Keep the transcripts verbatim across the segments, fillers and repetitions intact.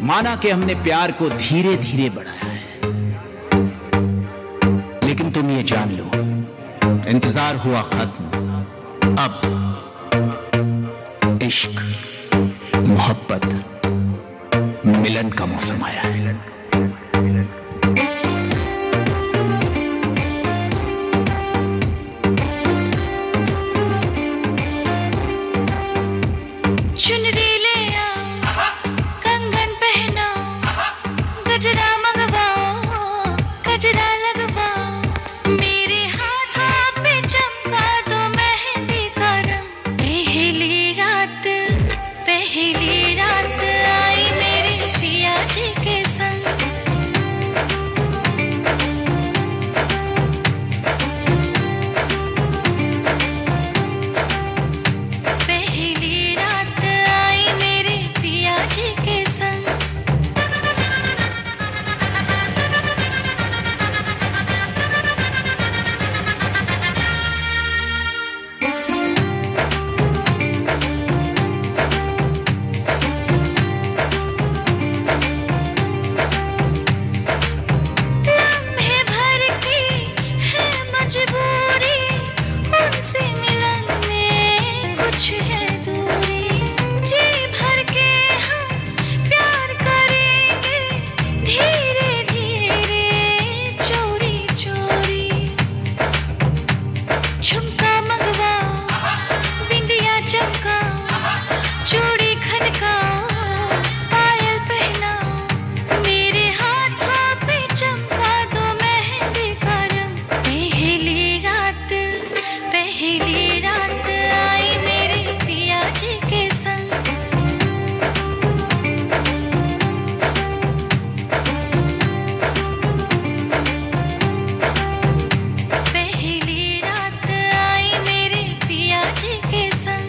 माना कि हमने प्यार को धीरे धीरे बढ़ाया है, लेकिन तुम ये जान लो, इंतजार हुआ खत्म। अब इश्क, मोहब्बत, मिलन का मौसम आया है। चुनरी ले आओ, कंगन पहनाओ, गजरा मंगवाओ, गजरा लगवाओ, मेरे हाथों पे चमका दो मेहंदी का रंग। पहली रात, पहली रात आई मेरे पिया जी के संग। से मिलन में कुछ है दूरी, जी भर के हम प्यार करेंगे धीरे धीरे चोरी चोरी। झुमका मंगवाओ, बिंदिया चमकाओ, चूड़ी खनकाओ, पायल पहनाओ, मेरे हाथों पे चमका दो मेहंदी का रंग। पहली रात, पहली रात आई मेरे पिया जी के संग। पहली रात आई मेरे पिया जी के संग।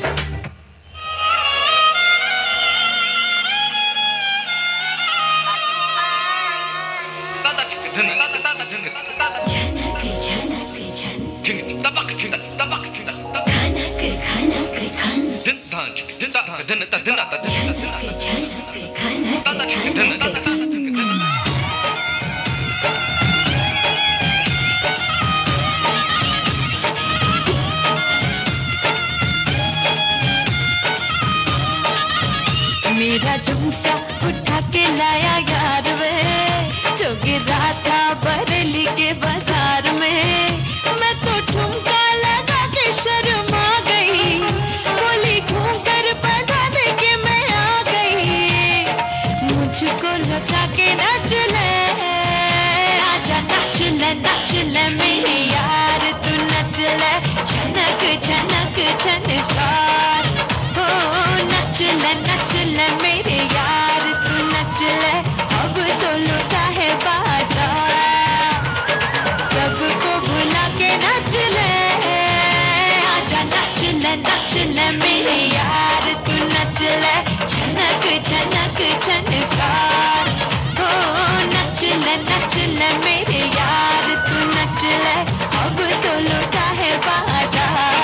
मेरा झुमका उठा के लाया यार वे, जो गिरा था बरेली के बाजार में। मैं तो ठुमका लगा के शर्मा गई, बोली घूम कर बजा दे के मैं आ गई। मुझको लचा के नाच ले, आजा नाच ले नाच ले मेरी यार, तू नच ले झनक झनक झनकार। हो नच ले नच ले मेरे यार, तू नच ले अब तो लुटा है बाजार। सबको भुला के नच ले, आजा नच ले नच ले मेरे यार, तू नच ले झनक झनक झनकार। हो नच ले नच ले मेरे यार, तू नच ले अब तो लुटा है बाजार।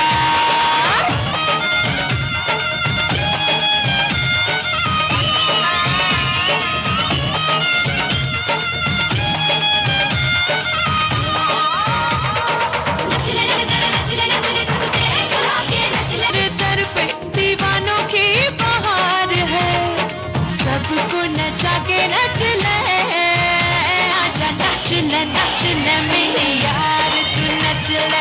दीवानों की बहार है, सबको नचा के नच ले, आजा नच ले नच ले मेरे यार, तू नच ले